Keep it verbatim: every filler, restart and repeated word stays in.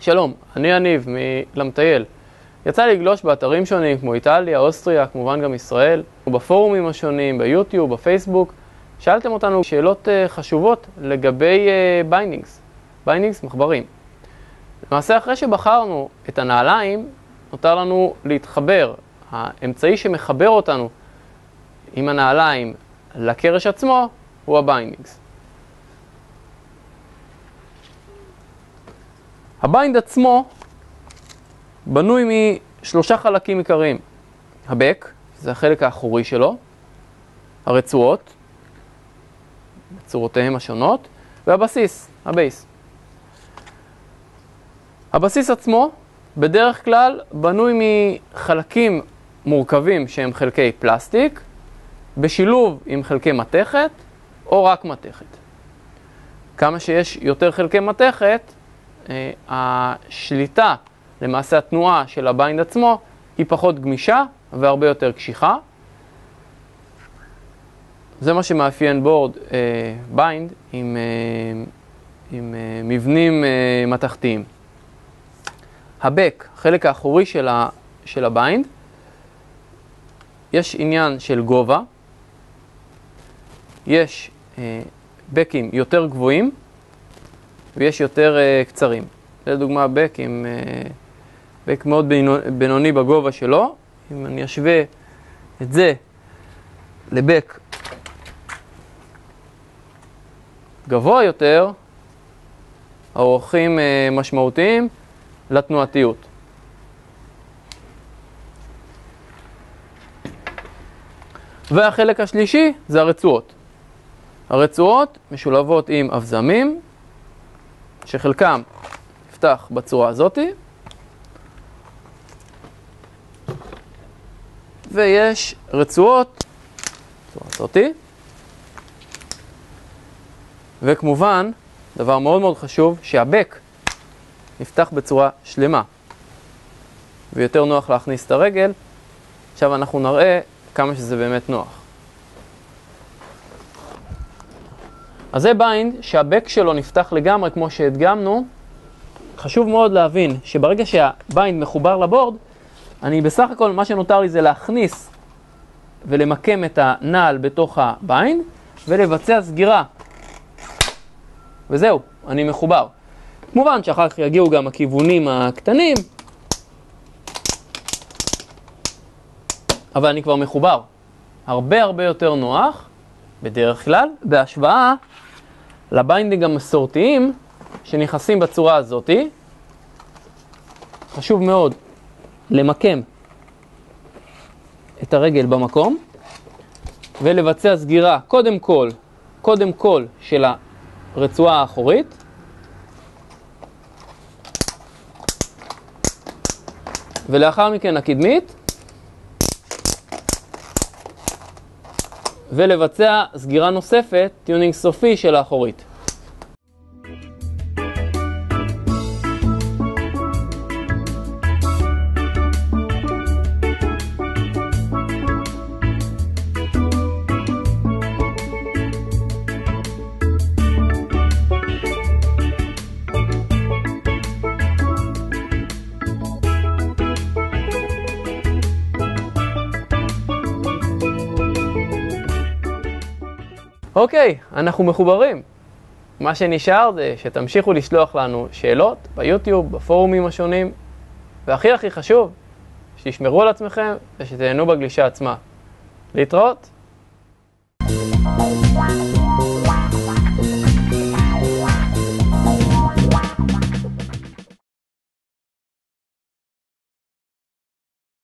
שלום, אני יניב מלמטייל. יצא לי לגלוש באתרים שונים כמו איטליה, אוסטריה, כמובן גם ישראל, ובפורומים השונים, ביוטיוב, בפייסבוק. שאלתם אותנו שאלות חשובות לגבי ביינדינגס, ביינדינגס מחברים. למעשה אחרי שבחרנו את הנעליים, נותר לנו להתחבר. האמצעי שמחבר אותנו עם הנעליים לקרש עצמו הוא הביינדינגס. הביינד עצמו בנוי משלושה חלקים עיקריים. הבק, זה החלק האחורי שלו, הרצועות, בצורותיהם השונות, והבסיס, הבייס. הבסיס עצמו בדרך כלל בנוי מחלקים מורכבים שהם חלקי פלסטיק, בשילוב עם חלקי מתכת או רק מתכת. כמה שיש יותר חלקי מתכת, השליטה, למעשה התנועה של הביינד עצמו, היא פחות גמישה והרבה יותר קשיחה. זה מה שמאפיין בורד אה, ביינד עם, אה, עם אה, מבנים אה, מתכתיים. הבק, החלק האחורי של, ה, של הביינד, יש עניין של גובה, יש אה, בקים יותר גבוהים ויש יותר אה, קצרים. לדוגמה בק עם אה, בק מאוד בינוני בגובה שלו. אם אני אשווה את זה לבק גבוה יותר, האורכים אה, משמעותיים לתנועתיות. והחלק השלישי זה הרצועות. הרצועות משולבות עם אבזמים, שחלקם נפתח בצורה הזאת, ויש רצועות בצורה הזאת, וכמובן, דבר מאוד מאוד חשוב, שהבק נפתח בצורה שלמה, ויותר נוח להכניס את הרגל. עכשיו אנחנו נראה כמה שזה באמת נוח. אז זה ביינד שהבק שלו נפתח לגמרי כמו שהדגמנו. חשוב מאוד להבין שברגע שהביינד מחובר לבורד, אני בסך הכל מה שנותר לי זה להכניס ולמקם את הנעל בתוך הביינד ולבצע סגירה. וזהו, אני מחובר. כמובן שאחר כך יגיעו גם הכיוונים הקטנים, אבל אני כבר מחובר. הרבה הרבה יותר נוח, בדרך כלל, בהשוואה לביינדינג המסורתיים שנכנסים בצורה הזאת. חשוב מאוד למקם את הרגל במקום ולבצע סגירה קודם כל, קודם כל של הרצועה האחורית, ולאחר מכן הקדמית, ולבצע סגירה נוספת, טיונינג סופי של האחורית. אוקיי, אנחנו מחוברים. מה שנשאר זה שתמשיכו לשלוח לנו שאלות ביוטיוב, בפורומים השונים, והכי הכי חשוב, שתשמרו על עצמכם ושתהנו בגלישה עצמה. להתראות!